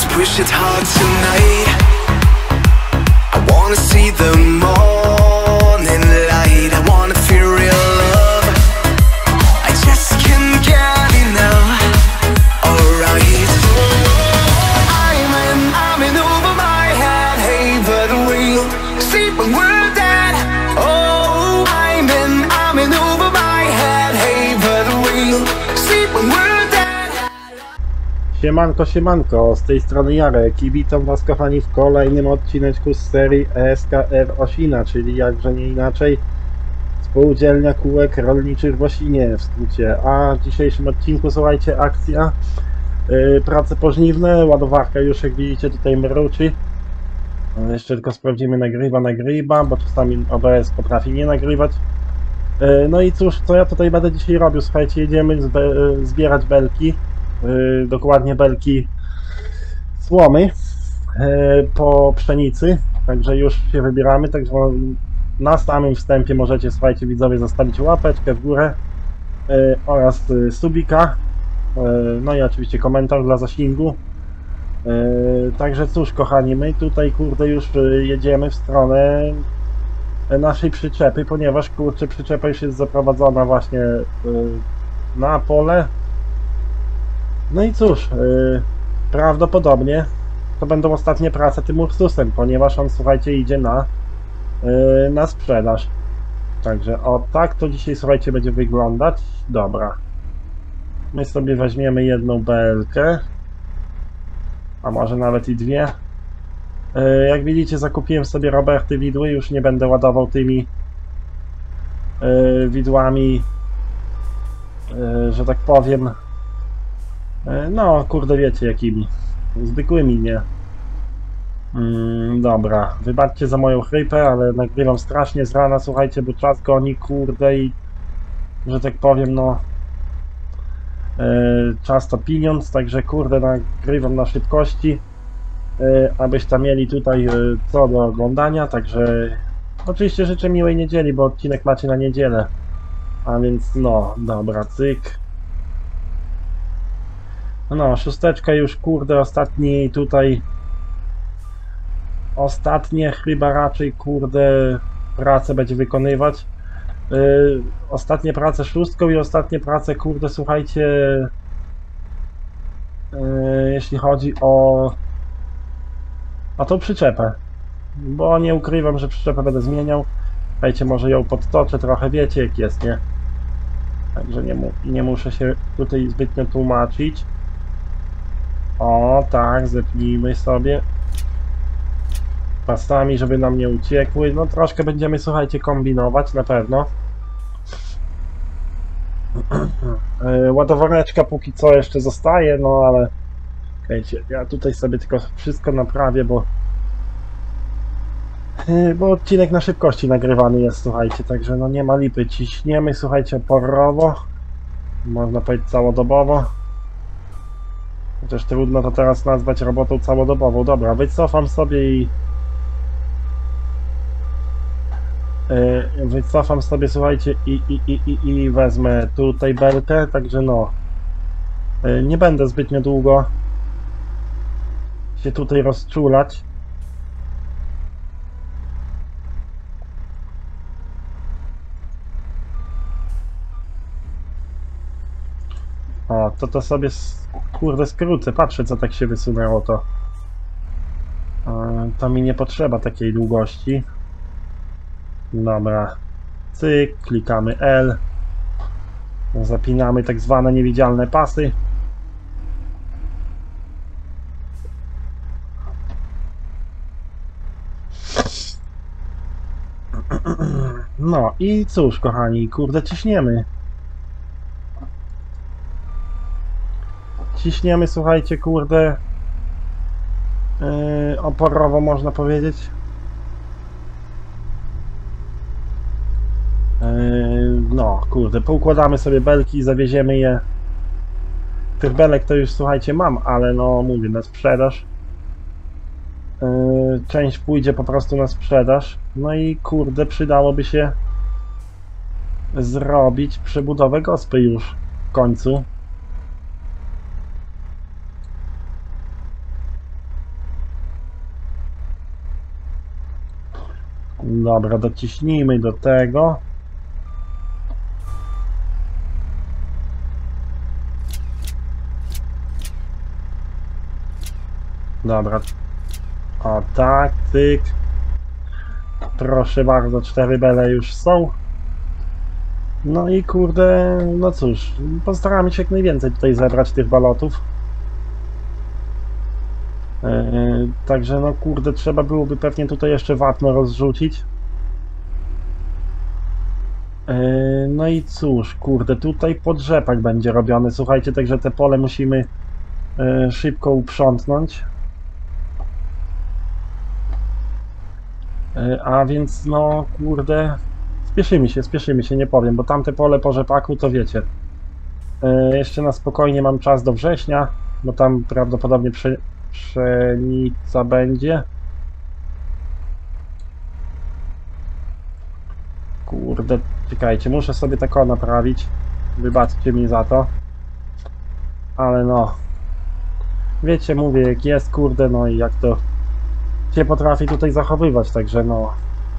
let's push it hard tonight. I wanna see the morning light. I wanna feel real love. I just can't get enough. Alright. I'm in over my head. Hey, but we'll sleep when we're dead. Oh, I'm in over my head. Hey, but we'll sleep when we're dead. Siemanko, siemanko, z tej strony Jarek i witam was kochani w kolejnym odcineczku z serii ESKR Osina, czyli jakże nie inaczej Spółdzielnia Kółek Rolniczych w Osinie w skrócie. A w dzisiejszym odcinku, słuchajcie, akcja, prace pożniwne, ładowarka już jak widzicie tutaj mruczy. Jeszcze tylko sprawdzimy, nagrywa, bo czasami OBS potrafi nie nagrywać. No i cóż, co ja tutaj będę dzisiaj robił, słuchajcie, jedziemy zbierać belki. Dokładnie belki słomy po pszenicy, także już się wybieramy, także na samym wstępie możecie, słuchajcie widzowie, zostawić łapeczkę w górę oraz subika, no i oczywiście komentarz dla zasięgu. Także cóż kochani, my tutaj kurde już jedziemy w stronę naszej przyczepy, ponieważ kurczę przyczepa już jest zaprowadzona właśnie na pole. No i cóż, prawdopodobnie to będą ostatnie prace tym Ursusem, ponieważ on, słuchajcie, idzie na sprzedaż. Także o tak to dzisiaj, słuchajcie, będzie wyglądać. Dobra. My sobie weźmiemy jedną belkę, a może nawet i dwie. Jak widzicie, zakupiłem sobie Roberty widły, już nie będę ładował tymi widłami, że tak powiem. No, kurde, wiecie jakimi. Zwykłymi, nie. Dobra, wybaczcie za moją chrypę, ale nagrywam strasznie z rana, słuchajcie, bo czas goni, kurde, i że tak powiem, no czas to pieniądz, także kurde, nagrywam na szybkości, abyście mieli tutaj co do oglądania, także oczywiście życzę miłej niedzieli, bo odcinek macie na niedzielę, a więc no, dobra, cyk. No, szósteczka już, kurde, ostatni tutaj, ostatnie chyba raczej, kurde, pracę będzie wykonywać. Ostatnie prace szóstką i ostatnie prace, kurde, słuchajcie, jeśli chodzi o tą przyczepę, bo nie ukrywam, że przyczepę będę zmieniał. Słuchajcie, może ją podtoczę trochę, wiecie jak jest, nie? Także nie muszę się tutaj zbytnio tłumaczyć. O tak, zepnijmy sobie pasami, żeby nam nie uciekły. No troszkę będziemy, słuchajcie, kombinować na pewno. Ładowareczka póki co jeszcze zostaje, no ale słuchajcie, ja tutaj sobie tylko wszystko naprawię, bo odcinek na szybkości nagrywany jest, słuchajcie, także no nie ma lipy. Ciśniemy, słuchajcie, oporowo, można powiedzieć całodobowo. Chociaż trudno to teraz nazwać robotą całodobową. Dobra, wycofam sobie i wycofam sobie, słuchajcie, i wezmę tutaj belkę, także no nie będę zbytnio długo się tutaj rozczulać. O, to sobie kurde skrócę, patrzę co tak się wysunęło, to mi nie potrzeba takiej długości. Dobra, cyk, klikamy L, zapinamy tak zwane niewidzialne pasy. No i cóż kochani, kurde ciśniemy. Ciśniemy, słuchajcie, kurde, oporowo można powiedzieć. No, kurde, poukładamy sobie belki i zawieziemy je. Tych belek to już, słuchajcie, mam, ale no, mówię, na sprzedaż. Część pójdzie po prostu na sprzedaż. No i kurde, przydałoby się zrobić przebudowę gospy już w końcu. Dobra, dociśnijmy do tego. Dobra. O tak, tyk. Proszę bardzo, 4 bele już są. No i kurde, no cóż, postaramy się jak najwięcej tutaj zebrać tych balotów. Także no kurde, trzeba byłoby pewnie tutaj jeszcze wapno rozrzucić. No i cóż, kurde, tutaj podrzepak będzie robiony, słuchajcie, także te pole musimy szybko uprzątnąć. A więc no kurde, spieszymy się, nie powiem, bo tamte pole po rzepaku to wiecie. Jeszcze na spokojnie mam czas do września, bo tam prawdopodobnie pszenica będzie. Kurde, czekajcie, muszę sobie tak naprawić. Wybaczcie mi za to. Ale no, wiecie, mówię jak jest, kurde, no i jak to się potrafi tutaj zachowywać, także no.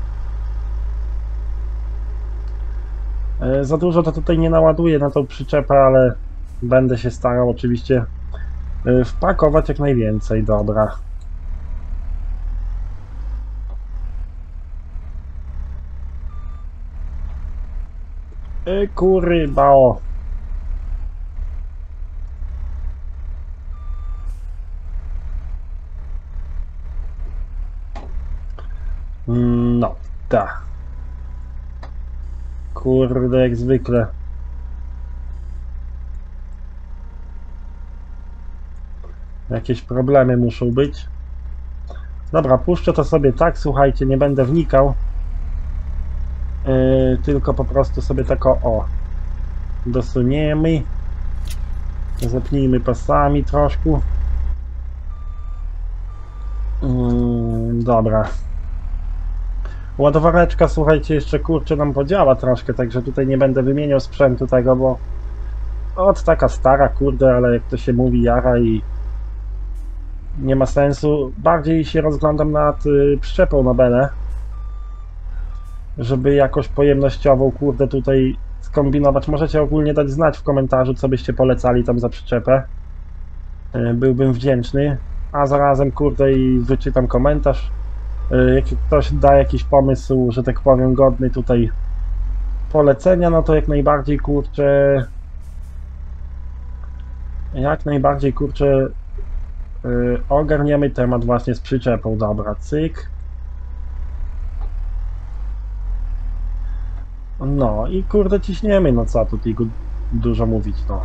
Za dużo to tutaj nie naładuję na tą przyczepę, ale będę się starał oczywiście wpakować jak najwięcej, dobra. Kurwa, o. No, tak. Kurde, jak zwykle. Jakieś problemy muszą być. Dobra, puszczę to sobie tak, słuchajcie, nie będę wnikał. Tylko po prostu sobie tak o dosuniemy. Zepnijmy pasami troszkę. Dobra. Ładowareczka, słuchajcie, jeszcze kurczę nam podziała troszkę, także tutaj nie będę wymieniał sprzętu tego, bo taka stara, kurde, ale jak to się mówi, jara i nie ma sensu. Bardziej się rozglądam nad przyczepą na belę, żeby jakoś pojemnościową, kurde, tutaj skombinować. Możecie ogólnie dać znać w komentarzu, co byście polecali tam za przyczepę. Byłbym wdzięczny, a zarazem, kurde, i wyczytam komentarz. Jak ktoś da jakiś pomysł, że tak powiem, godny tutaj polecenia, no to jak najbardziej, kurczę, ogarniemy temat właśnie z przyczepą. Dobra, cyk. No i kurde ciśniemy, no co tutaj dużo mówić, no.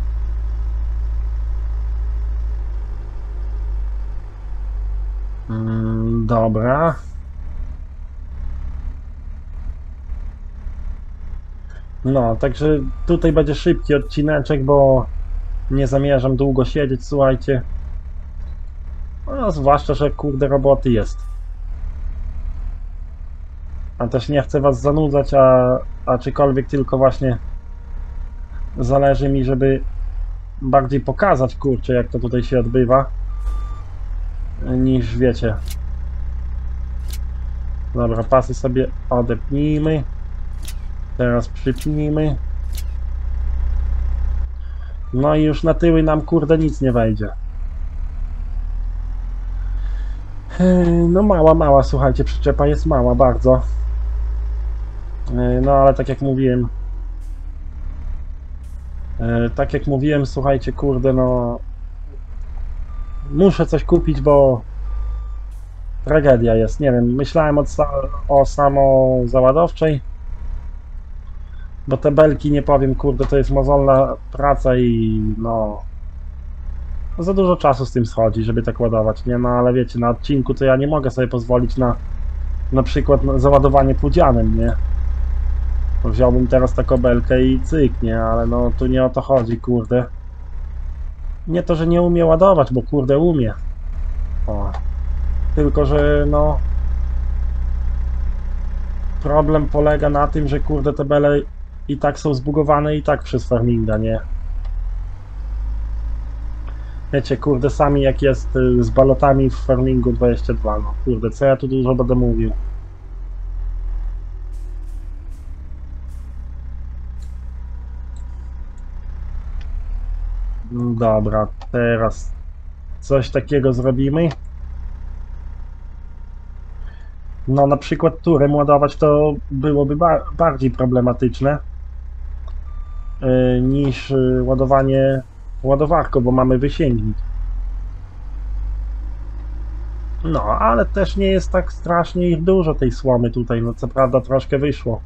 Dobra. No, także tutaj będzie szybki odcineczek, bo nie zamierzam długo siedzieć, słuchajcie. No, zwłaszcza, że kurde roboty jest. A też nie chcę was zanudzać, a czykolwiek tylko właśnie zależy mi, żeby bardziej pokazać, kurczę, jak to tutaj się odbywa, niż wiecie. Dobra, pasy sobie odepnijmy. Teraz przypnijmy. No i już na tyły nam, kurde, nic nie wejdzie. No mała, słuchajcie, przyczepa jest mała bardzo. No ale tak jak mówiłem, słuchajcie, kurde, no muszę coś kupić, bo tragedia jest, nie wiem, myślałem o samozaładowczej, bo te belki, nie powiem, kurde, to jest mozolna praca i no za dużo czasu z tym schodzi, żeby tak ładować, nie? No ale wiecie, na odcinku to ja nie mogę sobie pozwolić na przykład na załadowanie pudzianem, nie? Wziąłbym teraz taką belkę i cyk, nie? Ale no tu nie o to chodzi, kurde. Nie to, że nie umie ładować, bo kurde umie. O. Tylko, że no problem polega na tym, że kurde te bele i tak są zbugowane i tak przez farminga, nie? Wiecie, kurde, sami jak jest z balotami w Farmingu 22, no kurde, co ja tu dużo będę mówił. Dobra, teraz coś takiego zrobimy. No na przykład turem ładować to byłoby bardziej problematyczne niż ładowanie ładowarką, bo mamy wysięgnik. No, ale też nie jest tak strasznie ich dużo tej słomy tutaj, no co prawda troszkę wyszło.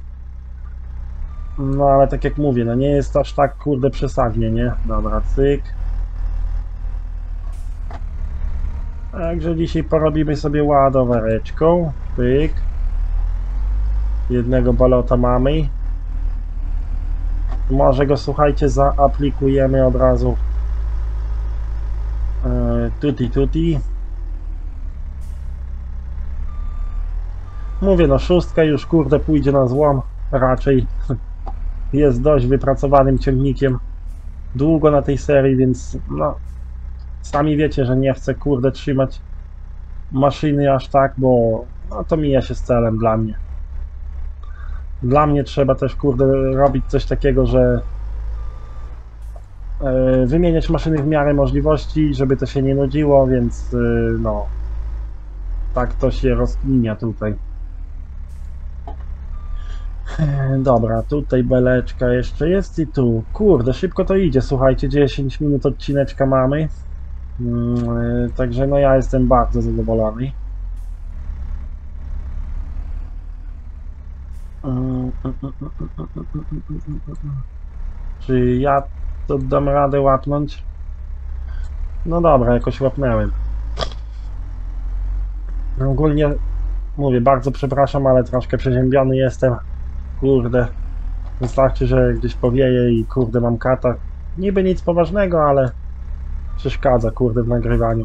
No ale tak jak mówię, no nie jest aż tak kurde przesadnie, nie? Dobra, cyk. Także dzisiaj porobimy sobie ładowareczką. Pyk. Jednego balota mamy. Może go, słuchajcie, zaaplikujemy od razu. Tutti. Mówię, no szóstka już kurde pójdzie na złom. Raczej jest dość wypracowanym ciągnikiem. Długo na tej serii, więc no sami wiecie, że nie chcę kurde trzymać maszyny aż tak, bo no, to mija się z celem dla mnie. Dla mnie trzeba też kurde robić coś takiego, że wymieniać maszyny w miarę możliwości, żeby to się nie nudziło, więc no tak to się rozkminia tutaj. Dobra, tutaj beleczka jeszcze jest i tu. Kurde, szybko to idzie, słuchajcie, 10 minut odcineczka mamy. Także no ja jestem bardzo zadowolony. Czy ja to dam radę łapnąć? No dobra, jakoś łapnęłem. Ogólnie mówię, bardzo przepraszam, ale troszkę przeziębiony jestem. Kurde, wystarczy, że gdzieś powieje i kurde mam katar. Niby nic poważnego, ale przeszkadza kurde w nagrywaniu.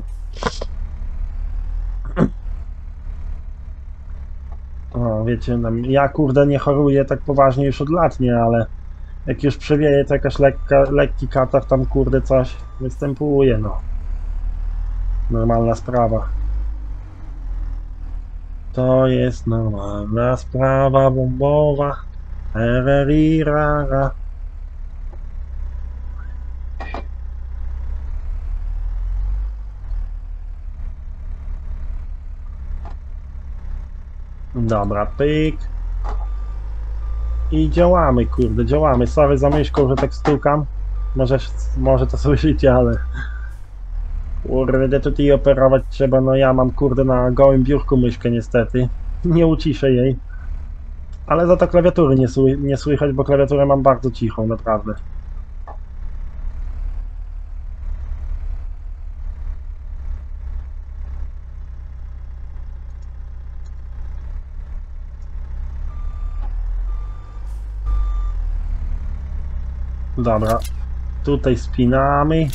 O, wiecie, ja kurde nie choruję tak poważnie już od lat, nie, ale jak już przewieje, to jakaś lekki katar tam kurde coś występuje, no. Normalna sprawa. To jest normalna sprawa bombowa. Rara. Dobra, pyk. I działamy, kurde, działamy. Sorry za myszką, że tak stukam. Może to słyszycie, ale kurde, tutaj operować trzeba. No ja mam kurde na gołym biurku myszkę niestety. Nie uciszę jej. Ale za to klawiatury nie słychać, bo klawiaturę mam bardzo cichą, naprawdę. Dobra, tutaj spinamy.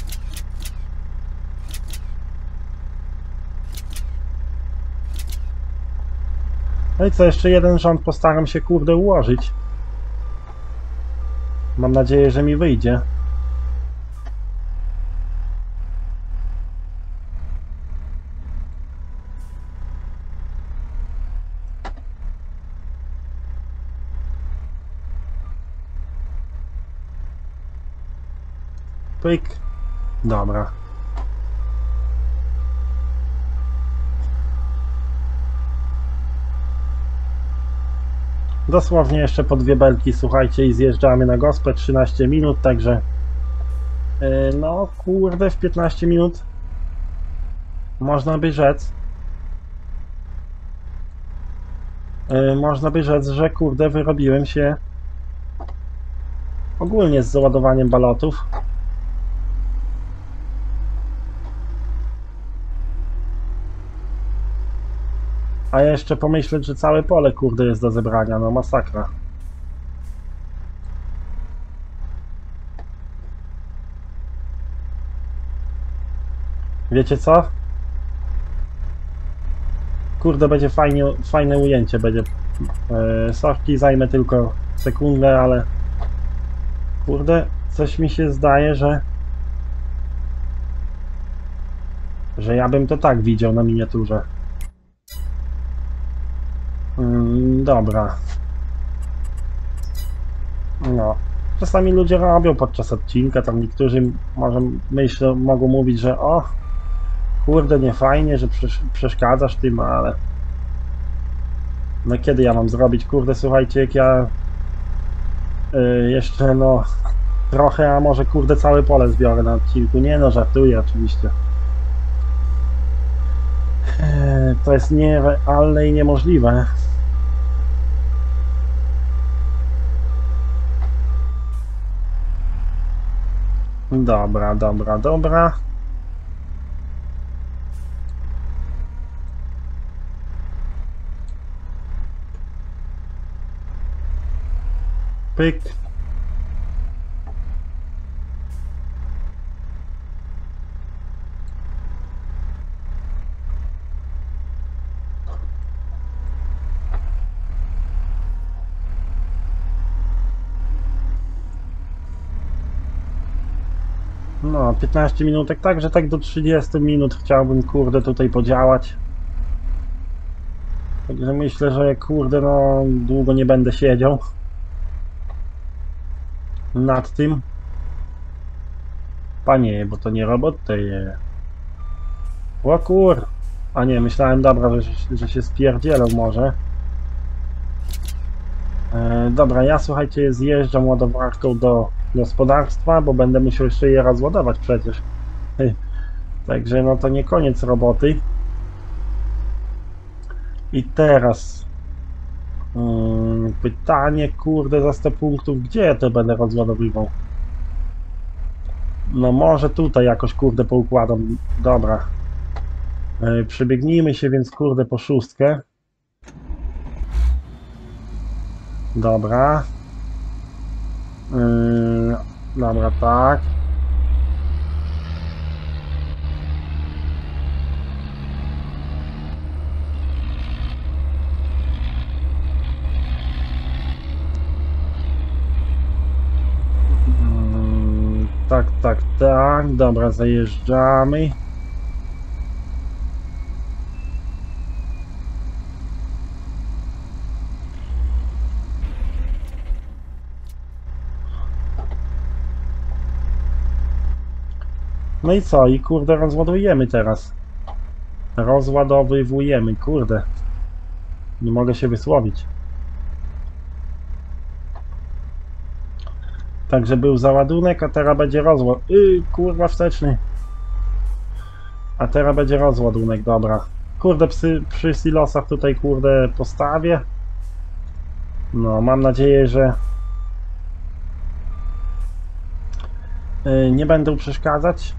No i co, jeszcze jeden rząd postaram się kurde ułożyć. Mam nadzieję, że mi wyjdzie. Pyk. Dobra. Dosłownie jeszcze po 2 belki, słuchajcie, i zjeżdżamy na gospę, 13 minut, także no kurde, w 15 minut można by rzec, że kurde wyrobiłem się ogólnie z załadowaniem balotów. A jeszcze pomyśleć, że całe pole kurde jest do zebrania, no masakra. Wiecie co? Kurde, będzie fajne ujęcie będzie. Sorki, zajmę tylko sekundę, ale kurde, coś mi się zdaje, że ja bym to tak widział na miniaturze. Dobra. No. czasami ludzie robią podczas odcinka, tam niektórzy może mogą mówić, że o, kurde, nie fajnie, że przeszkadzasz tym, ale no kiedy ja mam zrobić, kurde, słuchajcie, jak ja jeszcze no trochę, a może kurde całe pole zbiorę na odcinku, nie no, żartuję oczywiście. To jest nierealne i niemożliwe. Dobra, dobra, dobra. Pyk. No, 15 minutek, także tak do 30 minut chciałbym, kurde, tutaj podziałać. Także myślę, że kurde, no długo nie będę siedział nad tym. Panie, bo to nie roboty. O kur... A nie, myślałem, dobra, że się spierdzielą może. Dobra, ja słuchajcie, zjeżdżam ładowarką do gospodarstwa, bo będę musiał jeszcze je rozładować przecież. Także no to nie koniec roboty. I teraz pytanie, kurde, za 100 punktów, gdzie ja to będę rozładowywał? No może tutaj jakoś, kurde, poukładam. Dobra. Przebiegnijmy się więc, kurde, po szóstkę. Dobra. Dobra, tak. Tak, tak, tak. Dobra, zajeżdżamy. No i co? I kurde, rozładujemy teraz. Rozładowywujemy, kurde. Nie mogę się wysłowić. Także był załadunek, a teraz będzie rozład... kurwa wsteczny. A teraz będzie rozładunek, dobra. Kurde, przy silosach tutaj, kurde, postawię. No, mam nadzieję, że nie będą przeszkadzać.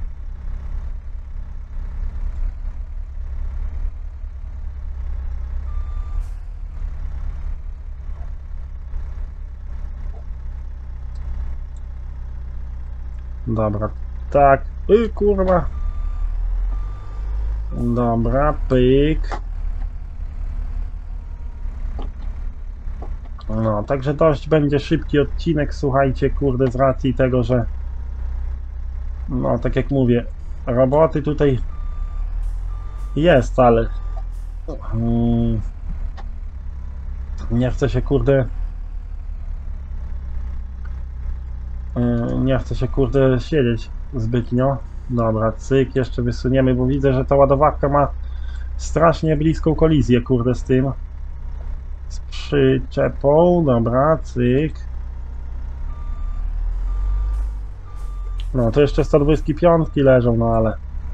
Dobra, tak, kurwa. Dobra, pyk. No, także dość będzie szybki odcinek, słuchajcie, kurde, z racji tego, że no, tak jak mówię, roboty tutaj jest, ale nie chcę się, kurde, nie chcę się, kurde, siedzieć zbytnio. Dobra, cyk, jeszcze wysuniemy, bo widzę, że ta ładowarka ma strasznie bliską kolizję, kurde, z tym. Z przyczepą, dobra, cyk. No, to jeszcze 125 leżą, no ale...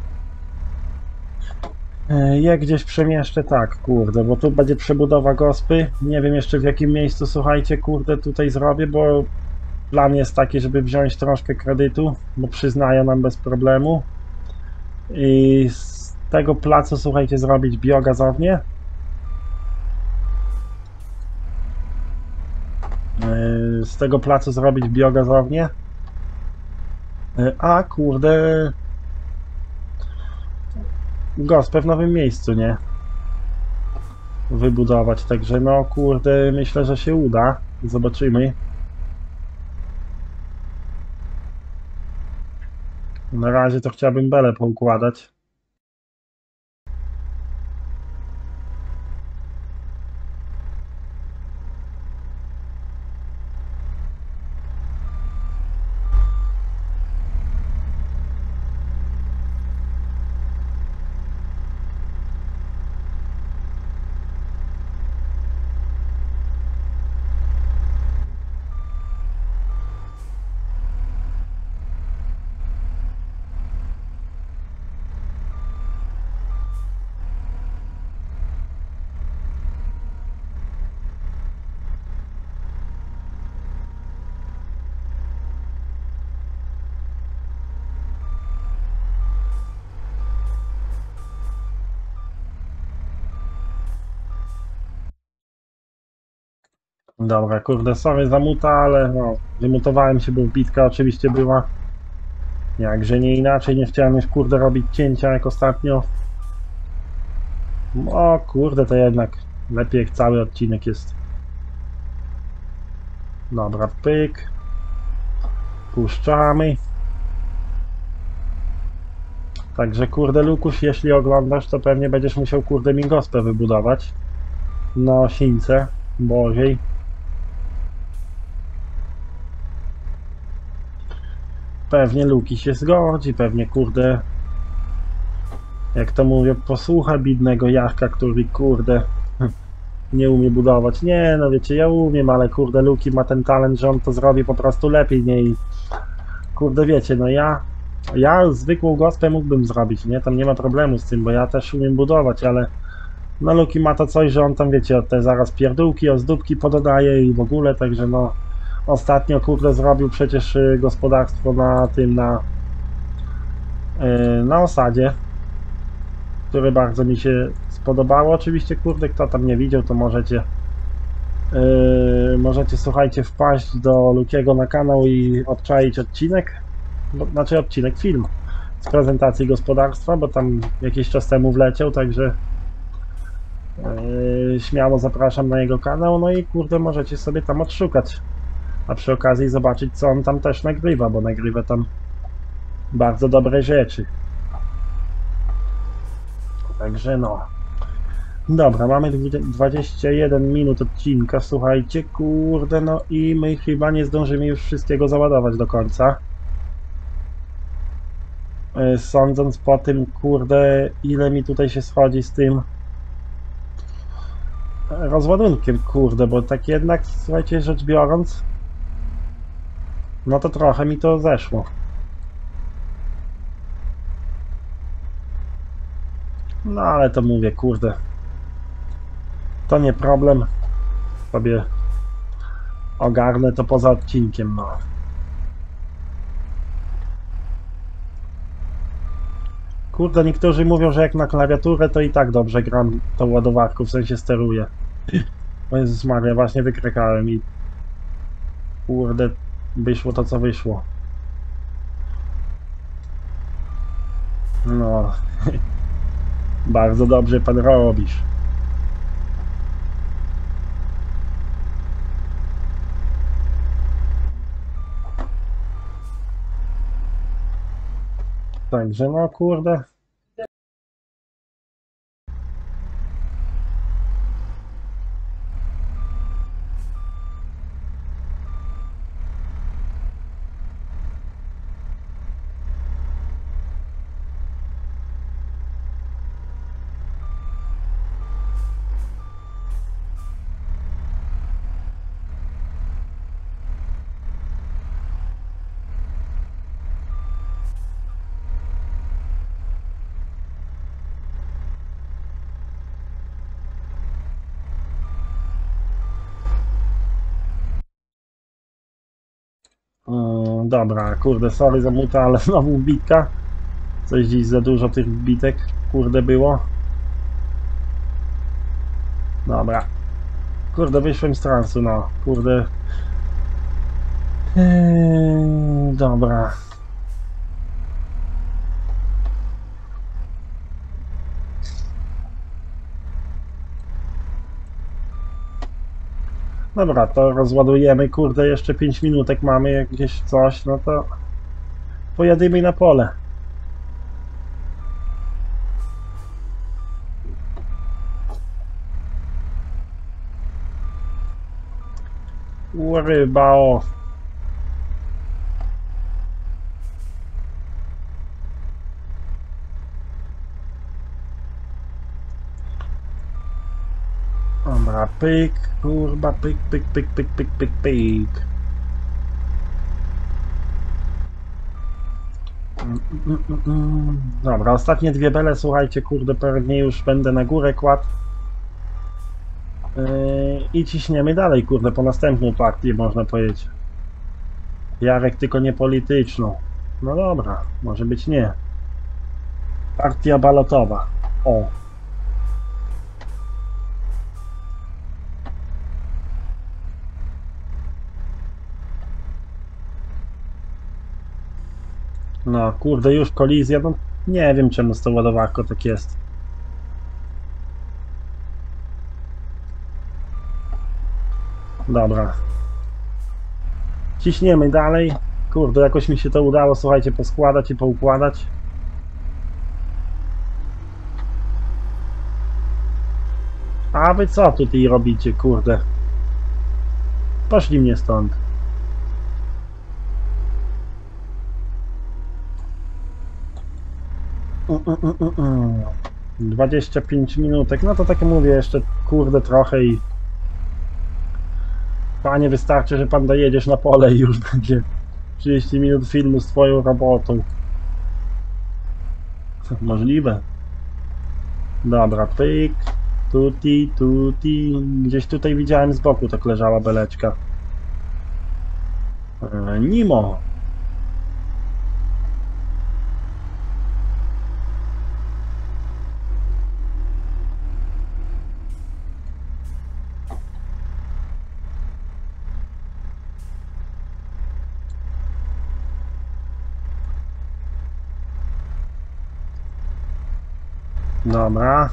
Je gdzieś przemieszczę, tak, kurde, bo tu będzie przebudowa gospy. Nie wiem jeszcze w jakim miejscu, słuchajcie, kurde, tutaj zrobię, bo plan jest taki, żeby wziąć troszkę kredytu, bo przyznają nam bez problemu. I z tego placu, słuchajcie, zrobić biogazownię. Z tego placu zrobić biogazownię. A kurde, gospę w nowym miejscu, nie? Wybudować, także no kurde, myślę, że się uda. Zobaczymy. Na razie to chciałbym belę poukładać. Dobra, kurde, sorry za muta, ale no, wymutowałem się, bo bitka oczywiście była. Jakże nie inaczej, nie chciałem już kurde robić cięcia jak ostatnio. O kurde, to jednak lepiej jak cały odcinek jest. Dobra, pyk. Puszczamy. Także kurde Lukuś, jeśli oglądasz, to pewnie będziesz musiał kurde mi gospę wybudować. Na Osince Bożej. Pewnie Luki się zgodzi, pewnie kurde, jak to mówię, posłucha bidnego Jarka, który kurde nie umie budować. Nie, no wiecie, ja umiem, ale kurde Luki ma ten talent, że on to zrobi po prostu lepiej, nie? I kurde wiecie, no ja zwykłą gospę mógłbym zrobić, nie? Tam nie ma problemu z tym, bo ja też umiem budować, ale no Luki ma to coś, że on tam wiecie, te zaraz pierdółki, ozdóbki pododaje i w ogóle, także no ostatnio kurde zrobił przecież gospodarstwo na tym, na osadzie, które bardzo mi się spodobało. Oczywiście kurde, kto tam nie widział, to możecie słuchajcie wpaść do Lukiego na kanał i odczaić odcinek, znaczy odcinek, film z prezentacji gospodarstwa, bo tam jakiś czas temu wleciał, także śmiało zapraszam na jego kanał, no i kurde możecie sobie tam odszukać, a przy okazji zobaczyć co on tam też nagrywa, bo nagrywa tam bardzo dobre rzeczy. Także no. Dobra, mamy 21 minut odcinka, słuchajcie, kurde, no i my chyba nie zdążymy już wszystkiego załadować do końca. Sądząc po tym, kurde, ile mi tutaj się schodzi z tym rozładunkiem, kurde, bo tak jednak, słuchajcie, rzecz biorąc, no to trochę mi to zeszło. No ale to mówię, kurde, to nie problem, sobie ogarnę to poza odcinkiem, no. Kurde, niektórzy mówią, że jak na klawiaturę to i tak dobrze gram tą ładowarką, w sensie steruję. O Jezus Maria, właśnie wykrakałem i kurde, wyszło to co wyszło. No, bardzo dobrze pan robisz. Także no kurde. Dobra, kurde, sorry za muta, ale znowu bitka. Coś dziś za dużo tych bitek, kurde, było. Dobra. Kurde, wyszłem z transu, no, kurde. Dobra. Dobra, to rozładujemy, kurde, jeszcze 5 minutek mamy, jakieś coś, no to pojedziemy na pole. Ryba, o. Dobra, pyk, kurwa, pyk, pyk, pyk, pyk, pyk, pyk, pyk. Dobra, ostatnie dwie bele, słuchajcie, kurde, pewnie już będę na górę kładł. I ciśniemy dalej, kurde, po następną partię, można powiedzieć. Jarek, tylko nie polityczną. No dobra, może być nie. Partia balotowa. O. No kurde, już kolizja, no nie wiem czemu z tą ładowarką tak jest. Dobra. Ciśniemy dalej. Kurde, jakoś mi się to udało, słuchajcie, poskładać i poukładać. A wy co tutaj robicie, kurde? Poszli mnie stąd. Mm, mm, mm, mm. 25 minutek, no to tak mówię, jeszcze kurde trochę i... Panie, wystarczy, że pan dojedziesz na pole i już będzie 30 minut filmu z twoją robotą. Możliwe. Dobra, pyk. Tuti, tuti. Gdzieś tutaj widziałem z boku, tak leżała beleczka. Nimo. Dobra.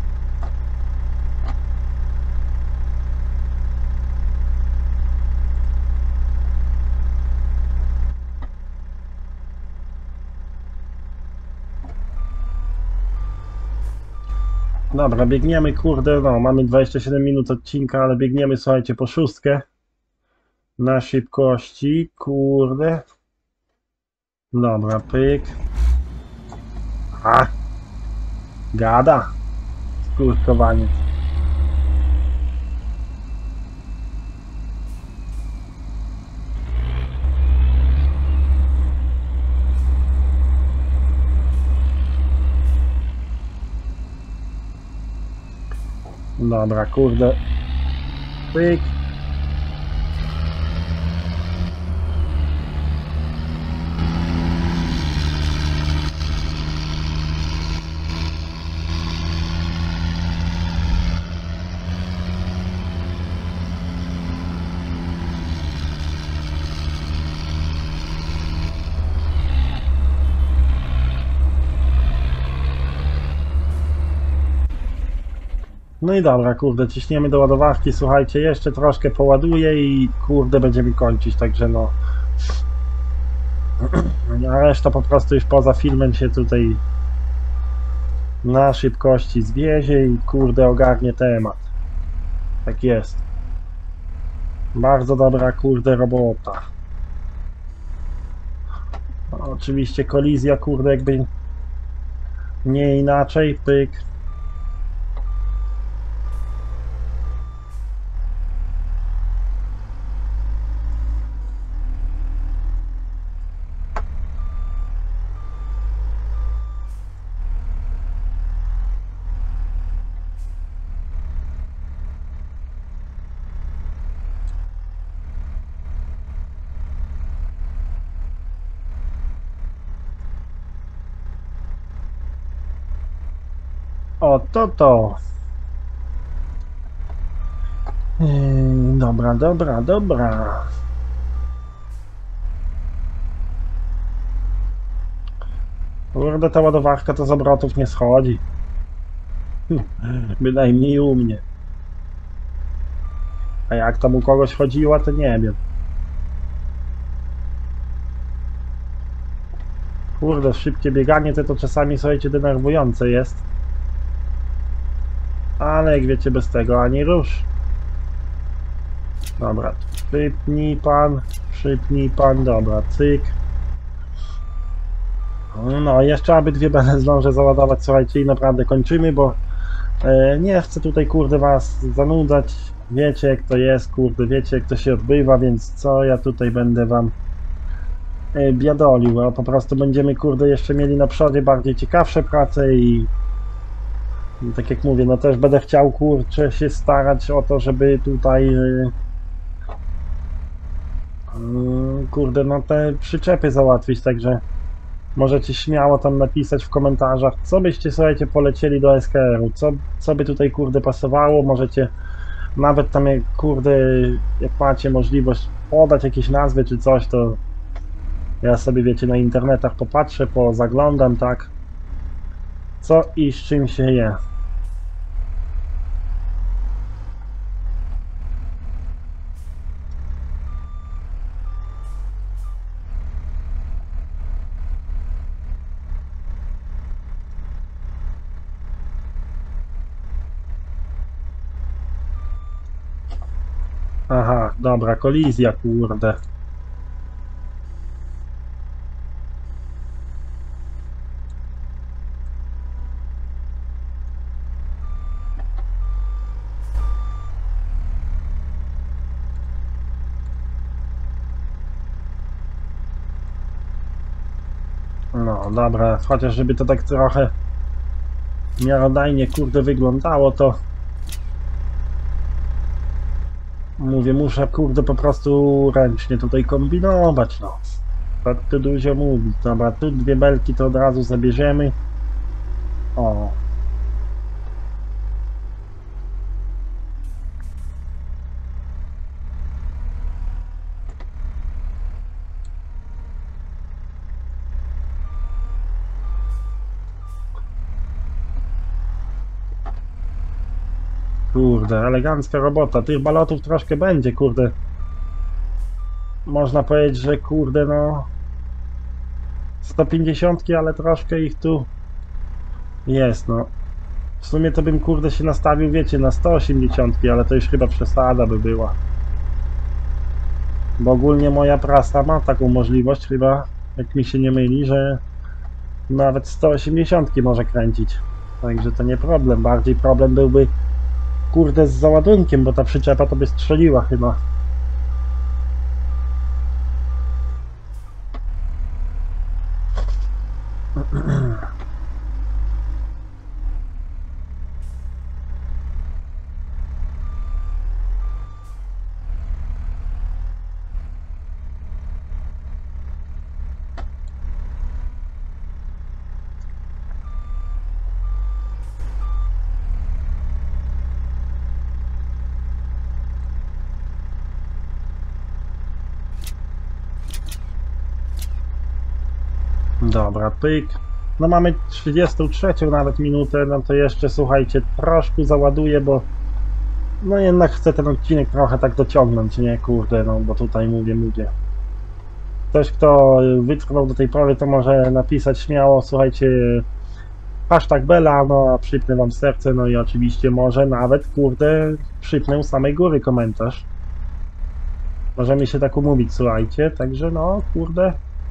Dobra, biegniemy, kurde, no mamy 27 minut odcinka, ale biegniemy, słuchajcie, po szóstkę. Na szybkości, kurde. Dobra, pyk. A! Gada! Skurkowanie. Dobra, kurde. Pyk. No i dobra, kurde, ciśniemy do ładowarki, słuchajcie, jeszcze troszkę poładuję i kurde będziemy kończyć, także no. A reszta po prostu już poza filmem się tutaj na szybkości zwiezie i kurde ogarnie temat. Tak jest. Bardzo dobra kurde robota. Oczywiście kolizja kurde jakby nie inaczej, pyk. O, to. Dobra, dobra, dobra. Kurde, ta ładowarka to z obrotów nie schodzi. Bynajmniej u mnie. A jak tam u kogoś chodziła, to nie wiem. Kurde, szybkie bieganie to czasami, słuchajcie, denerwujące jest. Ale jak wiecie, bez tego ani rusz. Dobra, szybnij pan, dobra, cyk. No, jeszcze obydwie będę zdążę załadować, słuchajcie, i naprawdę kończymy, bo nie chcę tutaj, kurde, was zanudzać. Wiecie, jak to jest, kurde, wiecie, jak to się odbywa, więc co ja tutaj będę wam biadolił, a po prostu będziemy, kurde, jeszcze mieli na przodzie bardziej ciekawsze prace i tak jak mówię, no też będę chciał, kurczę, się starać o to, żeby tutaj kurde, no te przyczepy załatwić, także możecie śmiało tam napisać w komentarzach, co byście, słuchajcie, polecieli do SKR-u, co by tutaj, kurde, pasowało, możecie nawet tam, jak, kurde, jak macie możliwość podać jakieś nazwy czy coś, to Ja sobie, wiecie, na internetach popatrzę, pozaglądam, tak, co i z czym się je. Aha, dobra, kolizja, kurde. No, dobra, chociaż żeby to tak trochę miarodajnie, kurde, wyglądało, to mówię, muszę, kurde, po prostu ręcznie tutaj kombinować, no. Tak tu dużo mówić. Dobra, tu dwie belki to od razu zabierzemy. O. Kurde, elegancka robota. Tych balotów troszkę będzie, kurde. Można powiedzieć, że kurde, no 150, ale troszkę ich tu jest, no. W sumie to bym, kurde, się nastawił, wiecie, na 180, ale to już chyba przesada by była. Bo ogólnie moja prasa ma taką możliwość, chyba, jak mi się nie myli, że nawet 180 może kręcić. Także to nie problem. Bardziej problem byłby, kurde, z załadunkiem, bo ta przyczepa to by strzeliła chyba. Dobra, pyk. No mamy 33 nawet minutę, no to jeszcze, słuchajcie, troszkę załaduję, bo no jednak chcę ten odcinek trochę tak dociągnąć, nie, kurde, no bo tutaj mówię. Ktoś, kto wytrwał do tej pory, to może napisać śmiało, słuchajcie, hashtag Bela, no a przypnę wam serce, no i oczywiście może nawet, kurde, przypnę z samej góry komentarz. Możemy się tak umówić, słuchajcie, także no, kurde.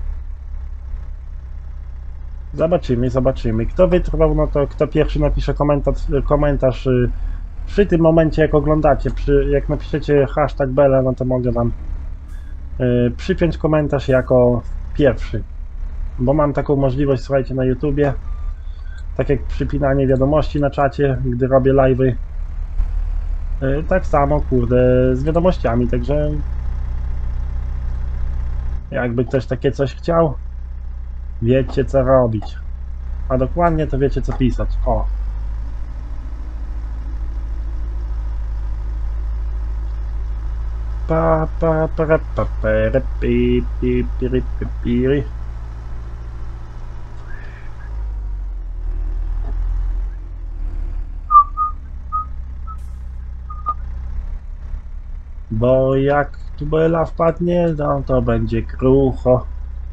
Zobaczymy. Kto wytrwał, no to kto pierwszy napisze komentarz przy tym momencie, jak oglądacie. Jak napiszecie hashtag Bela, no to mogę wam przypiąć komentarz jako pierwszy. Bo mam taką możliwość, słuchajcie, na YouTubie. Tak jak przypinanie wiadomości na czacie, gdy robię live'y. Tak samo, kurde, z wiadomościami, także jakby ktoś takie coś chciał, wiecie co robić. A dokładnie to wiecie co pisać. O. Bo jak tu Bela wpadnie, no to będzie krucho.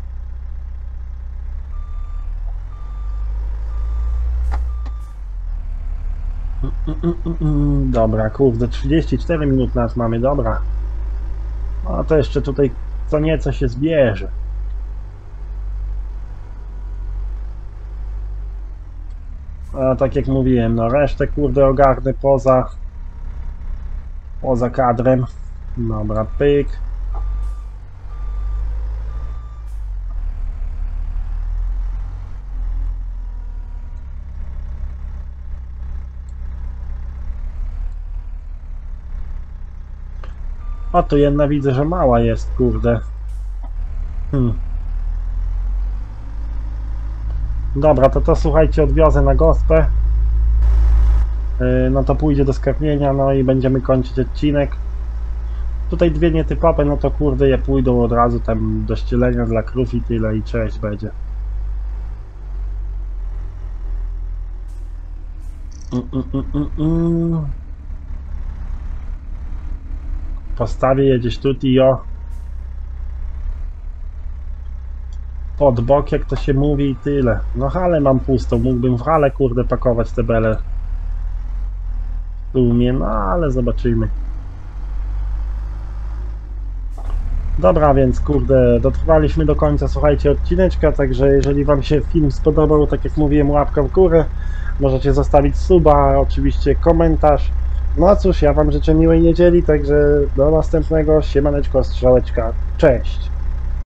Dobra, kurde, 34 minut nas mamy, dobra. No to jeszcze tutaj co nieco się zbierze. A tak jak mówiłem, no resztę, kurde, ogarnę poza kadrem. Dobra, pyk. O, tu jedna widzę, że mała jest, kurde. Dobra, to słuchajcie, odwiozę na gospę. No to pójdzie do skarbnienia, no i będziemy kończyć odcinek. tutaj dwie nietypowe, no to kurde je pójdą od razu tam do ścielenia dla krów i tyle i cześć będzie. Postawię je gdzieś tu i o pod bok, jak to się mówi i tyle. No halę mam pustą, mógłbym w halę kurde pakować te bele. Tu umie, no ale zobaczymy. Dobra, więc kurde, dotrwaliśmy do końca, słuchajcie, odcineczka, także jeżeli wam się film spodobał, tak jak mówiłem, łapka w górę, możecie zostawić suba, oczywiście komentarz. No a cóż, ja wam życzę miłej niedzieli, także do następnego, siemaneczko, strzałeczka, cześć!